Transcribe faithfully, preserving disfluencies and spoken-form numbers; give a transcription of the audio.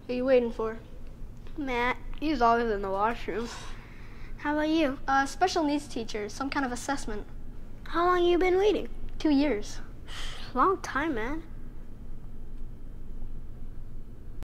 Who are you waiting for? Matt, he's always in the washroom. How about you? Uh, special needs teacher, some kind of assessment. How long you been waiting? Two years. Long time, man.